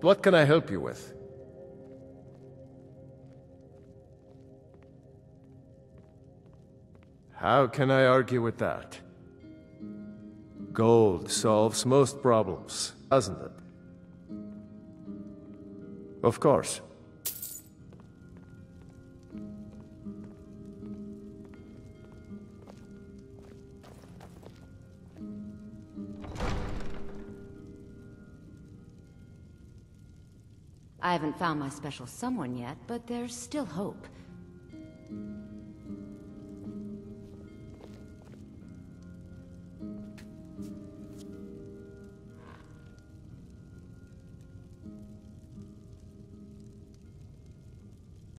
What can I help you with? How can I argue with that? Gold solves most problems, doesn't it? Of course. I haven't found my special someone yet, but there's still hope.